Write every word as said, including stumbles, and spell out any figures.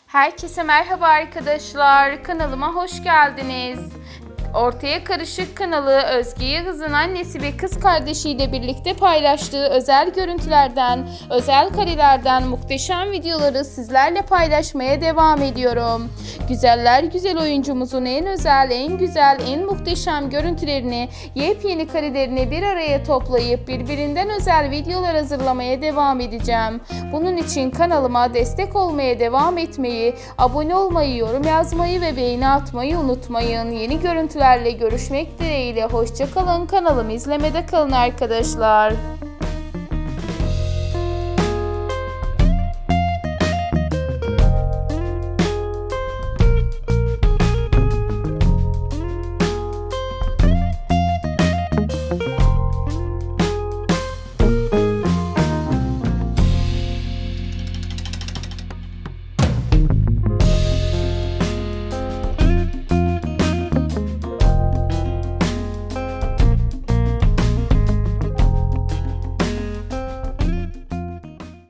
Herkese merhaba arkadaşlar. Kanalıma hoş geldiniz. Ortaya Karışık kanalı Özge Yağız'ın annesi ve kız kardeşiyle birlikte paylaştığı özel görüntülerden, özel karelerden muhteşem videoları sizlerle paylaşmaya devam ediyorum. Güzeller güzel oyuncumuzun en özel, en güzel, en muhteşem görüntülerini, yepyeni karelerini bir araya toplayıp birbirinden özel videolar hazırlamaya devam edeceğim. Bunun için kanalıma destek olmaya devam etmeyi, abone olmayı, yorum yazmayı ve beğeni atmayı unutmayın. Yeni görüntülerle görüşmek dileğiyle. Hoşça kalın. Kanalımı izlemede kalın arkadaşlar.